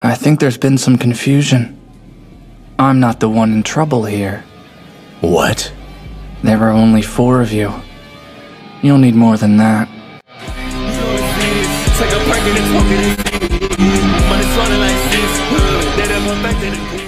I think there's been some confusion. I'm not the one in trouble here. What? There are only 4 of you. You'll need more than that. Take a break and it's walking in. Money's running like this. They done perfected it.